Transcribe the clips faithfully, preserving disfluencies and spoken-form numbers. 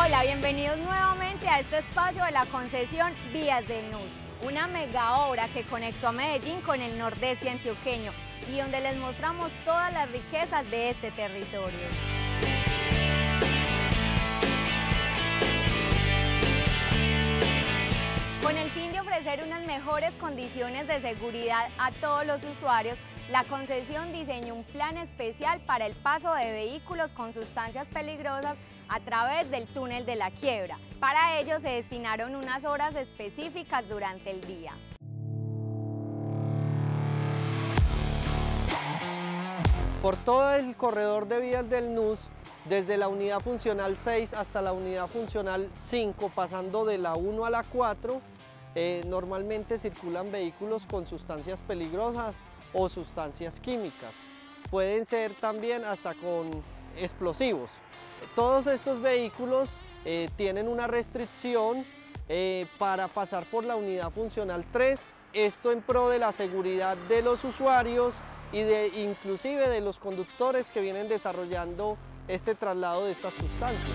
Hola, bienvenidos nuevamente a este espacio de la concesión Vías del N U S, una mega obra que conectó a Medellín con el nordeste antioqueño y donde les mostramos todas las riquezas de este territorio. Con el fin de ofrecer unas mejores condiciones de seguridad a todos los usuarios, la concesión diseñó un plan especial para el paso de vehículos con sustancias peligrosas a través del túnel de la Quiebra. Para ello se destinaron unas horas específicas durante el día. Por todo el corredor de vías del N U S, desde la unidad funcional seis hasta la unidad funcional cinco, pasando de la uno a la cuatro, eh, normalmente circulan vehículos con sustancias peligrosas o sustancias químicas. Pueden ser también hasta con explosivos. Todos estos vehículos eh, tienen una restricción eh, para pasar por la unidad funcional tres, esto en pro de la seguridad de los usuarios y de, inclusive de los conductores que vienen desarrollando este traslado de estas sustancias.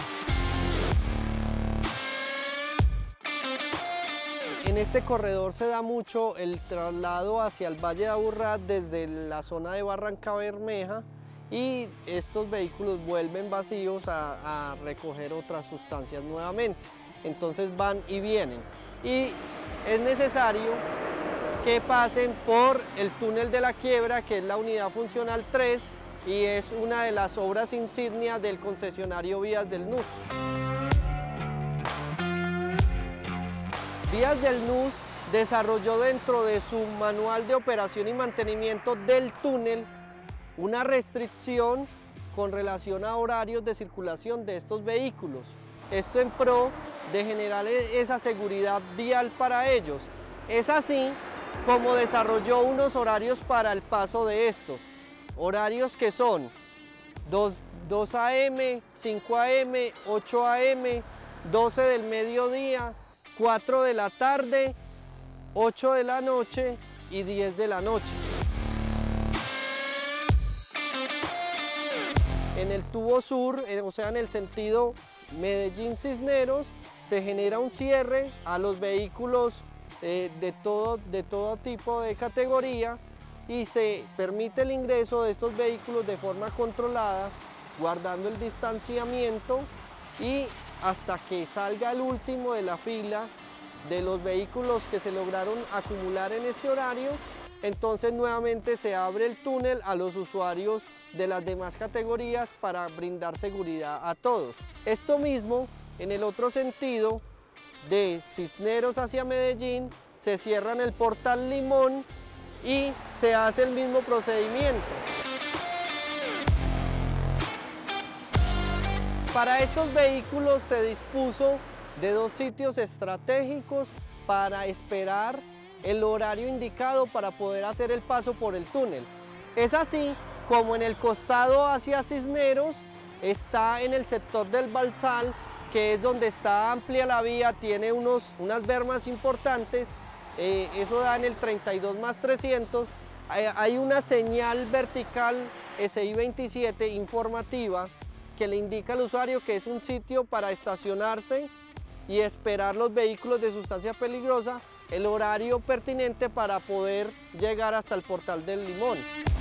En este corredor se da mucho el traslado hacia el Valle de Aburrá desde la zona de Barranca Bermeja, y estos vehículos vuelven vacíos a, a recoger otras sustancias nuevamente. Entonces van y vienen. Y es necesario que pasen por el túnel de la Quiebra, que es la unidad funcional tres, y es una de las obras insignias del concesionario Vías del N U S. Vías del N U S desarrolló dentro de su manual de operación y mantenimiento del túnel una restricción con relación a horarios de circulación de estos vehículos. Esto en pro de generar esa seguridad vial para ellos. Es así como desarrolló unos horarios para el paso de estos. Horarios que son dos a eme, cinco a eme, ocho a eme, doce del mediodía, cuatro de la tarde, ocho de la noche y diez de la noche. En el tubo sur, o sea en el sentido Medellín-Cisneros, se genera un cierre a los vehículos eh, de, todo, de todo tipo de categoría y se permite el ingreso de estos vehículos de forma controlada, guardando el distanciamiento, y hasta que salga el último de la fila de los vehículos que se lograron acumular en este horario, entonces nuevamente se abre el túnel a los usuarios de las demás categorías para brindar seguridad a todos. Esto mismo, en el otro sentido, de Cisneros hacia Medellín, se cierra en el portal Limón y se hace el mismo procedimiento. Para estos vehículos se dispuso de dos sitios estratégicos para esperar el horario indicado para poder hacer el paso por el túnel. Es así como en el costado hacia Cisneros está en el sector del Balsal, que es donde está amplia la vía, tiene unos, unas bermas importantes, eh, eso da en el treinta y dos más trescientos, hay, hay una señal vertical ese i veintisiete informativa que le indica al usuario que es un sitio para estacionarse y esperar los vehículos de sustancia peligrosa, el horario pertinente para poder llegar hasta el portal del Limón.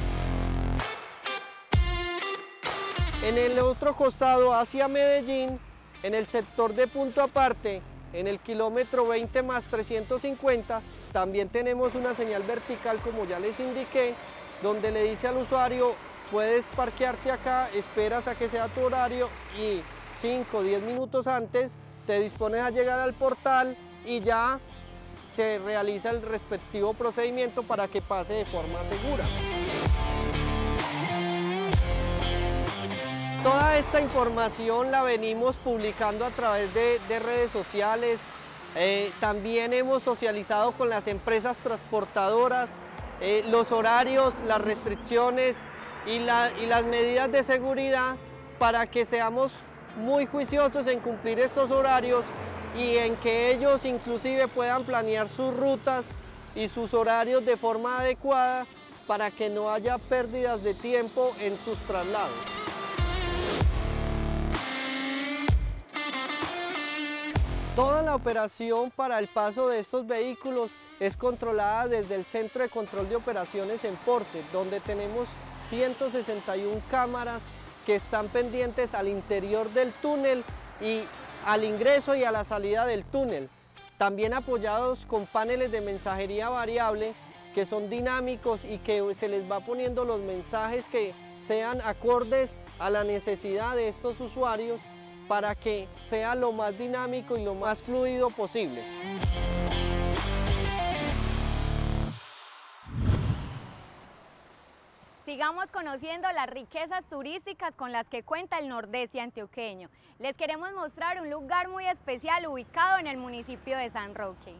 En el otro costado hacia Medellín, en el sector de Punto Aparte, en el kilómetro veinte más trescientos cincuenta, también tenemos una señal vertical, como ya les indiqué, donde le dice al usuario: puedes parquearte acá, esperas a que sea tu horario y cinco o diez minutos antes te dispones a llegar al portal y ya se realiza el respectivo procedimiento para que pase de forma segura. Toda esta información la venimos publicando a través de, de redes sociales. Eh, también hemos socializado con las empresas transportadoras eh, los horarios, las restricciones y, la, y las medidas de seguridad para que seamos muy juiciosos en cumplir estos horarios y en que ellos inclusive puedan planear sus rutas y sus horarios de forma adecuada para que no haya pérdidas de tiempo en sus traslados. Toda la operación para el paso de estos vehículos es controlada desde el Centro de Control de Operaciones en Porce, donde tenemos ciento sesenta y una cámaras que están pendientes al interior del túnel y al ingreso y a la salida del túnel. También apoyados con paneles de mensajería variable que son dinámicos y que se les va poniendo los mensajes que sean acordes a la necesidad de estos usuarios para que sea lo más dinámico y lo más fluido posible. Sigamos conociendo las riquezas turísticas con las que cuenta el Nordeste antioqueño. Les queremos mostrar un lugar muy especial ubicado en el municipio de San Roque.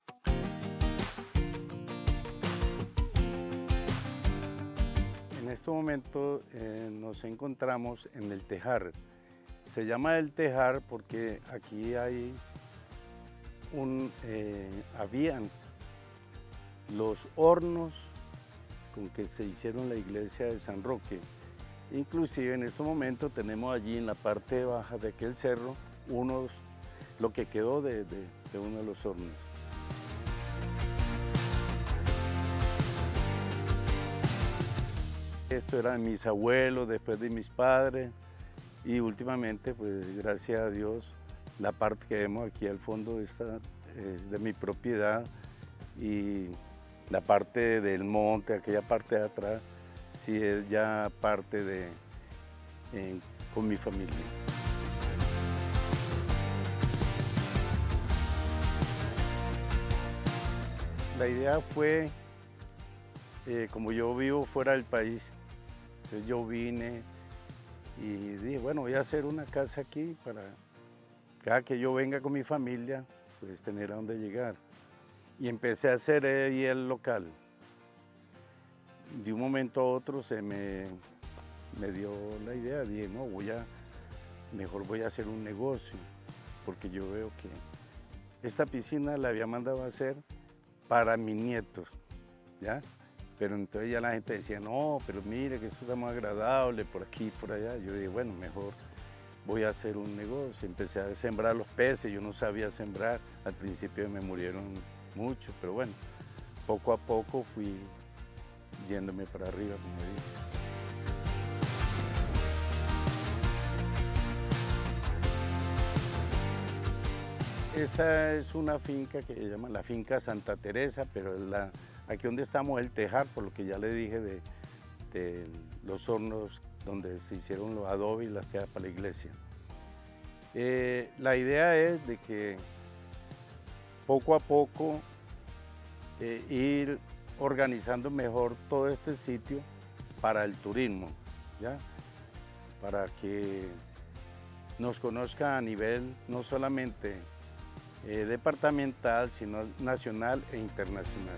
En este momento eh, nos encontramos en el Tejar. Se llama el Tejar porque aquí hay un, eh, habían los hornos con que se hicieron la iglesia de San Roque. Inclusive en este momento tenemos allí en la parte baja de aquel cerro unos, lo que quedó de, de, de uno de los hornos. Esto era de mis abuelos, después de mis padres, y últimamente, pues gracias a Dios, la parte que vemos aquí al fondo esta es de mi propiedad, y la parte del monte, aquella parte de atrás, sí es ya parte de, eh, con mi familia. La idea fue, eh, como yo vivo fuera del país, entonces yo vine y dije, bueno, voy a hacer una casa aquí para cada que yo venga con mi familia, pues tener a dónde llegar. Y empecé a hacer ahí el local. De un momento a otro se me, me dio la idea, dije, no, voy a, mejor voy a hacer un negocio, porque yo veo que esta piscina la había mandado a hacer para mis nietos, ¿ya? Pero entonces ya la gente decía, no, pero mire que esto está muy agradable, por aquí, por allá. Yo dije, bueno, mejor voy a hacer un negocio. Empecé a sembrar los peces, yo no sabía sembrar, al principio me murieron mucho, pero bueno, poco a poco fui yéndome para arriba, como dice. Esta es una finca que se llama la finca Santa Teresa, pero es la, aquí donde estamos el Tejar, por lo que ya le dije de, de los hornos donde se hicieron los adobes y las quedas para la iglesia. Eh, la idea es de que poco a poco eh, ir organizando mejor todo este sitio para el turismo, ¿ya? Para que nos conozca a nivel no solamente eh, departamental, sino nacional e internacional.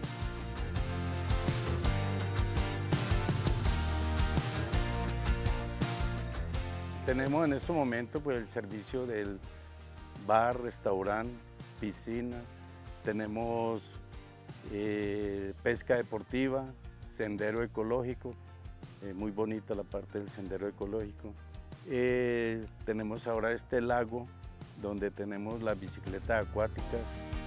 Tenemos en este momento pues, el servicio del bar, restaurante, piscina, tenemos eh, pesca deportiva, sendero ecológico, eh, muy bonita la parte del sendero ecológico. Eh, tenemos ahora este lago donde tenemos las bicicletas acuáticas.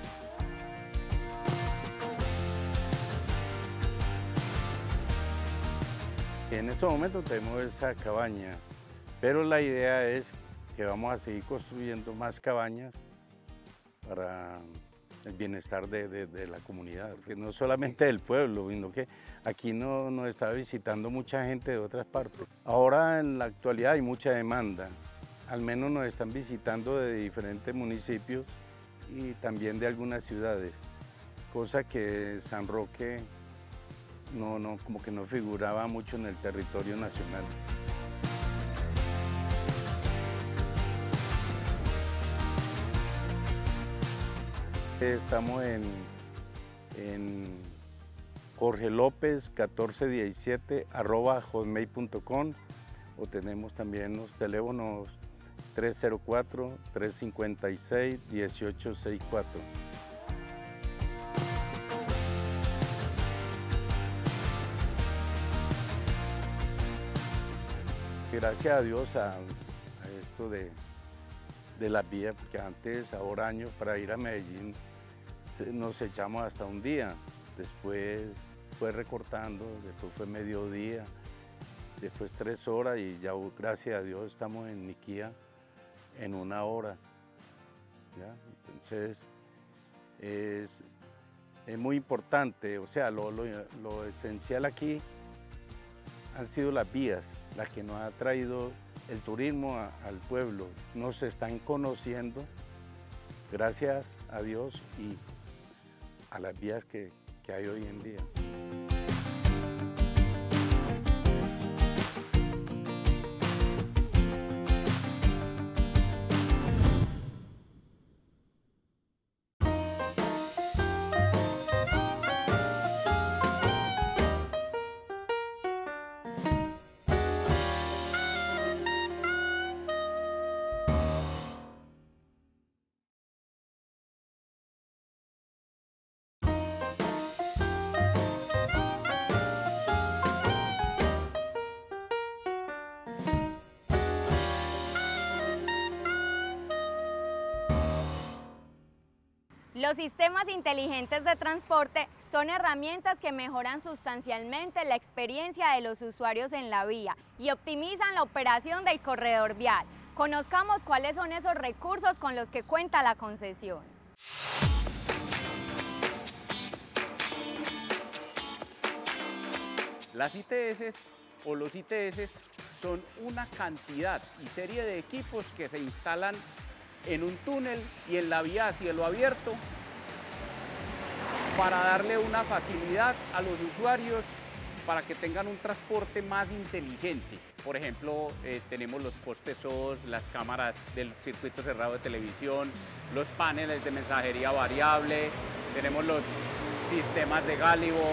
En este momento tenemos esa cabaña, pero la idea es que vamos a seguir construyendo más cabañas para el bienestar de, de, de la comunidad, que no solamente del pueblo, sino que aquí no, nos está visitando mucha gente de otras partes. Ahora en la actualidad hay mucha demanda, al menos nos están visitando de diferentes municipios y también de algunas ciudades, cosa que San Roque no, no, como que no figuraba mucho en el territorio nacional. Estamos en, en Jorge López catorce diecisiete arroba hotmail punto com o tenemos también los teléfonos tres cero cuatro, tres cinco seis, uno ocho seis cuatro. Gracias a Dios a, a esto de, de las vías, porque antes, ahora años, para ir a Medellín nos echamos hasta un día, después fue recortando, después fue mediodía, después tres horas y ya gracias a Dios estamos en Niquía en una hora. ¿Ya? Entonces es, es muy importante, o sea, lo, lo, lo esencial aquí han sido las vías, las que nos ha traído el turismo a, al pueblo. Nos están conociendo, gracias a Dios y a las vías que, que hay hoy en día. Los sistemas inteligentes de transporte son herramientas que mejoran sustancialmente la experiencia de los usuarios en la vía y optimizan la operación del corredor vial. Conozcamos cuáles son esos recursos con los que cuenta la concesión. Las I T S o los I T S son una cantidad y serie de equipos que se instalan en un túnel y en la vía a cielo abierto para darle una facilidad a los usuarios para que tengan un transporte más inteligente. Por ejemplo, eh, tenemos los postes S O S, las cámaras del circuito cerrado de televisión, los paneles de mensajería variable, tenemos los sistemas de gálibo.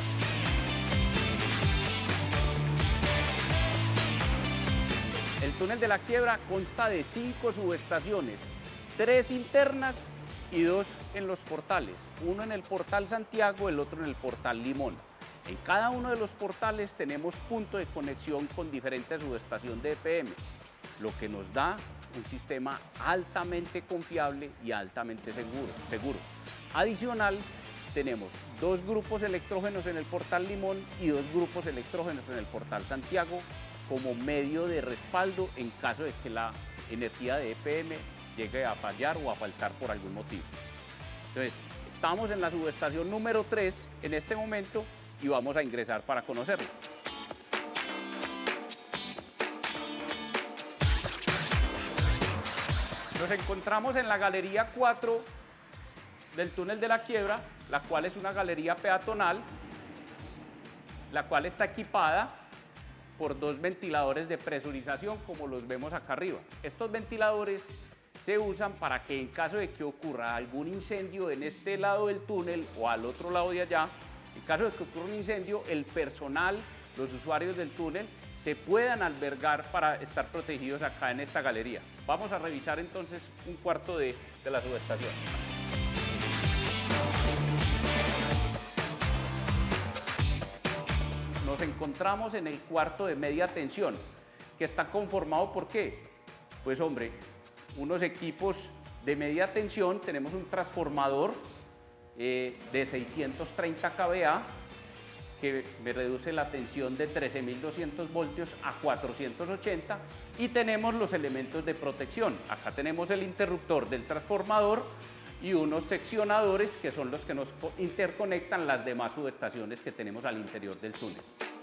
El túnel de la Quiebra consta de cinco subestaciones, tres internas y dos en los portales, uno en el portal Santiago, el otro en el portal Limón. En cada uno de los portales tenemos punto de conexión con diferentes subestaciones de E P M, lo que nos da un sistema altamente confiable y altamente seguro. seguro. Adicional, tenemos dos grupos electrógenos en el portal Limón y dos grupos electrógenos en el portal Santiago, como medio de respaldo en caso de que la energía de E P M llegue a fallar o a faltar por algún motivo. Entonces, estamos en la subestación número tres en este momento y vamos a ingresar para conocerla. Nos encontramos en la galería cuatro del túnel de la Quiebra, la cual es una galería peatonal, la cual está equipada por dos ventiladores de presurización, como los vemos acá arriba. Estos ventiladores se usan para que en caso de que ocurra algún incendio en este lado del túnel o al otro lado de allá, en caso de que ocurra un incendio, el personal, los usuarios del túnel, se puedan albergar para estar protegidos acá en esta galería. Vamos a revisar entonces un cuarto de, de la subestación. Nos encontramos en el cuarto de media tensión, que está conformado ¿por qué? Pues hombre, unos equipos de media tensión, tenemos un transformador eh, de seiscientos treinta kilovoltios que me reduce la tensión de trece mil doscientos voltios a cuatrocientos ochenta y tenemos los elementos de protección. Acá tenemos el interruptor del transformador y unos seccionadores que son los que nos interconectan las demás subestaciones que tenemos al interior del túnel.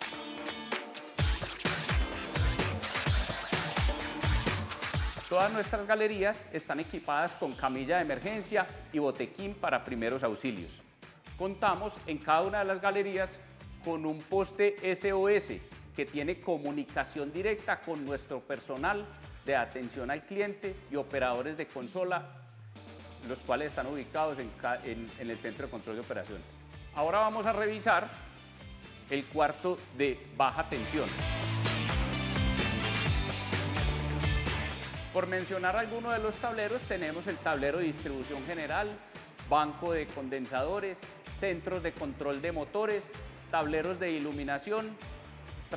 Todas nuestras galerías están equipadas con camilla de emergencia y botequín para primeros auxilios. Contamos en cada una de las galerías con un poste S O S que tiene comunicación directa con nuestro personal de atención al cliente y operadores de consola, los cuales están ubicados en, en, en el Centro de Control de Operaciones. Ahora vamos a revisar el cuarto de baja tensión. Por mencionar algunos de los tableros, tenemos el tablero de distribución general, banco de condensadores, centros de control de motores, tableros de iluminación,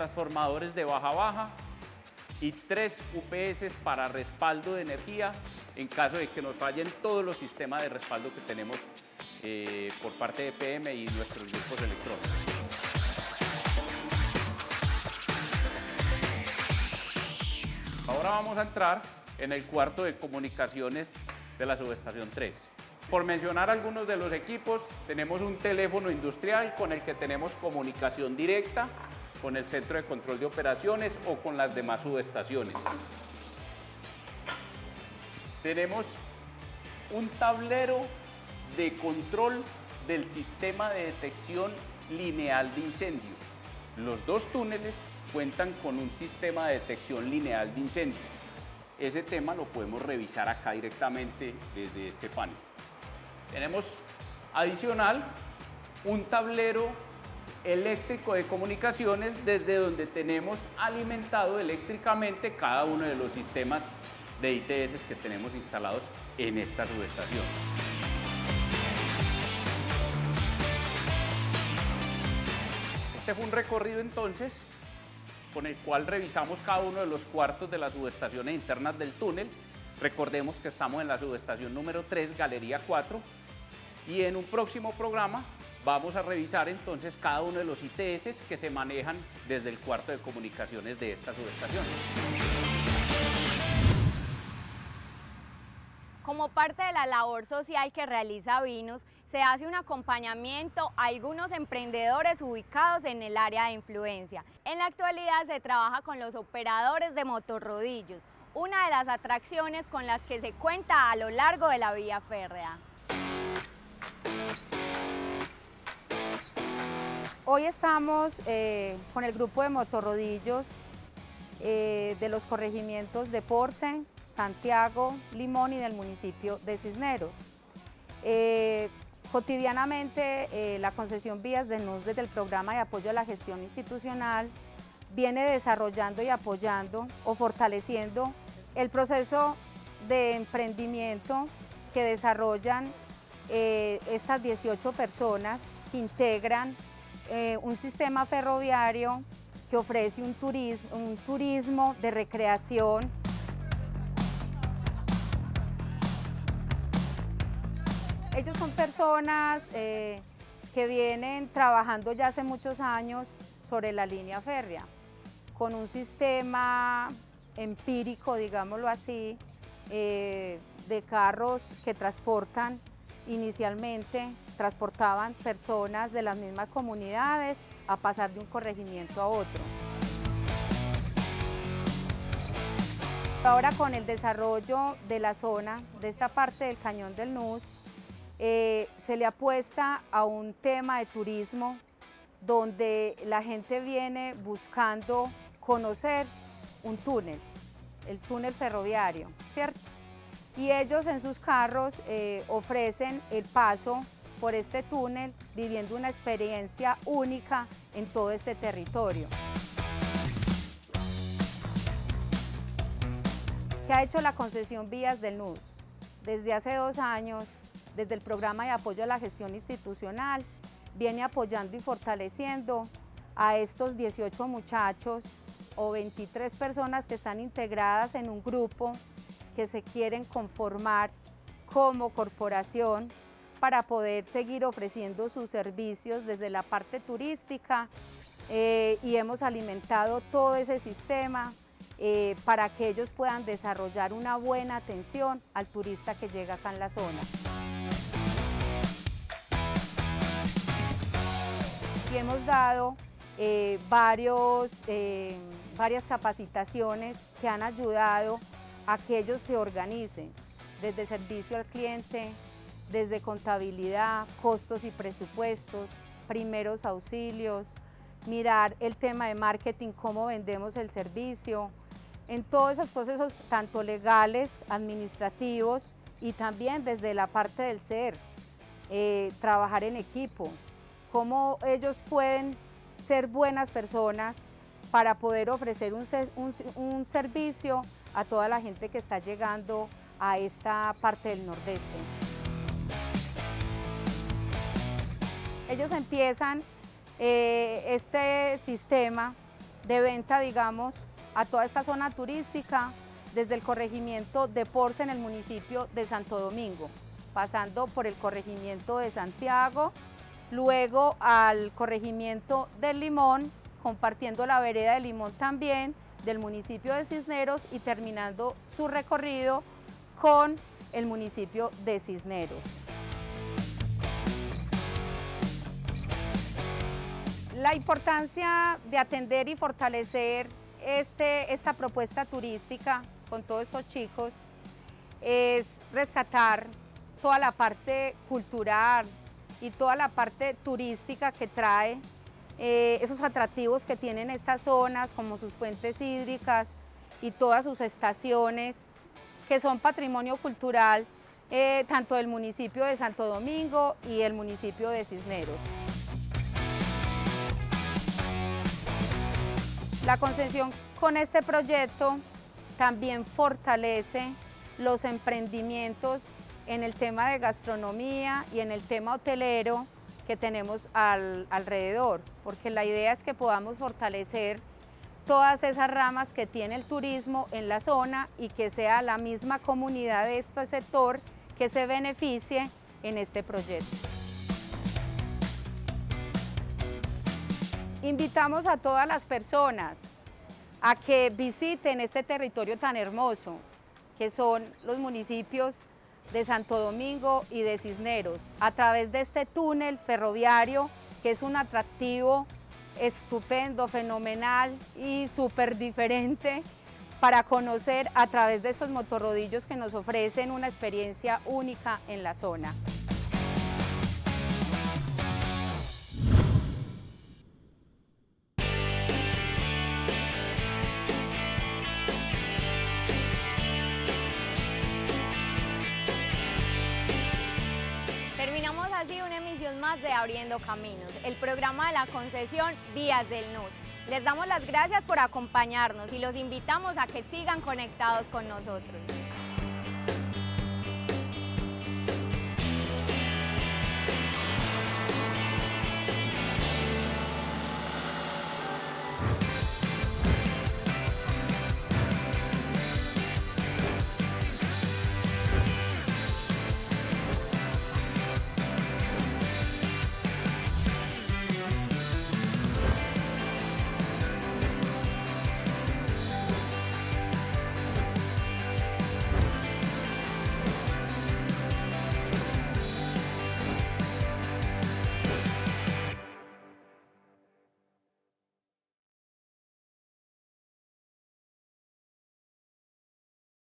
transformadores de baja-baja y tres U P S para respaldo de energía en caso de que nos fallen todos los sistemas de respaldo que tenemos eh, por parte de P M y nuestros grupos electrónicos. Ahora vamos a entrar en el cuarto de comunicaciones de la subestación tres. Por mencionar algunos de los equipos, tenemos un teléfono industrial con el que tenemos comunicación directa con el centro de control de operaciones o con las demás subestaciones. Tenemos un tablero de control del sistema de detección lineal de incendio. Los dos túneles cuentan con un sistema de detección lineal de incendio. Ese tema lo podemos revisar acá directamente desde este panel. Tenemos adicional un tablero eléctrico de comunicaciones desde donde tenemos alimentado eléctricamente cada uno de los sistemas de I T S que tenemos instalados en esta subestación. Este fue un recorrido entonces con el cual revisamos cada uno de los cuartos de las subestaciones internas del túnel. Recordemos que estamos en la subestación número tres, Galería cuatro, y en un próximo programa vamos a revisar entonces cada uno de los I T S que se manejan desde el cuarto de comunicaciones de esta subestación. Como parte de la labor social que realiza Vinus, se hace un acompañamiento a algunos emprendedores ubicados en el área de influencia. En la actualidad se trabaja con los operadores de motorrodillos, una de las atracciones con las que se cuenta a lo largo de la vía férrea. Hoy estamos eh, con el grupo de motorrodillos eh, de los corregimientos de Porce, Santiago, Limón y del municipio de Cisneros. Eh, cotidianamente eh, la concesión Vías del N U S desde el programa de apoyo a la gestión institucional viene desarrollando y apoyando o fortaleciendo el proceso de emprendimiento que desarrollan eh, estas dieciocho personas que integran eh, un sistema ferroviario que ofrece un turismo, un turismo de recreación. Ellos son personas eh, que vienen trabajando ya hace muchos años sobre la línea férrea, con un sistema empírico, digámoslo así, eh, de carros que transportan inicialmente, transportaban personas de las mismas comunidades a pasar de un corregimiento a otro. Ahora con el desarrollo de la zona, de esta parte del cañón del N U S, Eh, se le apuesta a un tema de turismo donde la gente viene buscando conocer un túnel, el túnel ferroviario, ¿cierto? Y ellos en sus carros eh, ofrecen el paso por este túnel, viviendo una experiencia única en todo este territorio. ¿Qué ha hecho la concesión Vías del N U S? Desde hace dos años, desde el programa de apoyo a la gestión institucional, viene apoyando y fortaleciendo a estos dieciocho muchachos o veintitrés personas que están integradas en un grupo que se quieren conformar como corporación para poder seguir ofreciendo sus servicios desde la parte turística eh, y hemos alimentado todo ese sistema eh, para que ellos puedan desarrollar una buena atención al turista que llega acá en la zona. Y hemos dado eh, varios, eh, varias capacitaciones que han ayudado a que ellos se organicen, desde servicio al cliente, desde contabilidad, costos y presupuestos, primeros auxilios, mirar el tema de marketing, cómo vendemos el servicio, en todos esos procesos tanto legales, administrativos y también desde la parte del ser, eh, trabajar en equipo, cómo ellos pueden ser buenas personas para poder ofrecer un, un, un servicio a toda la gente que está llegando a esta parte del nordeste. Ellos empiezan eh, este sistema de venta, digamos, a toda esta zona turística desde el corregimiento de Porce en el municipio de Santo Domingo, pasando por el corregimiento de Santiago, luego al corregimiento del Limón, compartiendo la vereda de Limón también, del municipio de Cisneros y terminando su recorrido con el municipio de Cisneros. La importancia de atender y fortalecer este, esta propuesta turística con todos estos chicos es rescatar toda la parte cultural y toda la parte turística que trae, eh, esos atractivos que tienen estas zonas, como sus fuentes hídricas y todas sus estaciones, que son patrimonio cultural eh, tanto del municipio de Santo Domingo y el municipio de Cisneros. La concesión con este proyecto también fortalece los emprendimientos en el tema de gastronomía y en el tema hotelero que tenemos al, alrededor, porque la idea es que podamos fortalecer todas esas ramas que tiene el turismo en la zona y que sea la misma comunidad de este sector que se beneficie en este proyecto. Invitamos a todas las personas a que visiten este territorio tan hermoso, que son los municipios de Santo Domingo y de Cisneros, a través de este túnel ferroviario, que es un atractivo estupendo, fenomenal y súper diferente para conocer a través de estos motorrodillos que nos ofrecen una experiencia única en la zona. Terminamos así una emisión más de Abriendo Caminos, el programa de la concesión Vías del N U S. Les damos las gracias por acompañarnos y los invitamos a que sigan conectados con nosotros.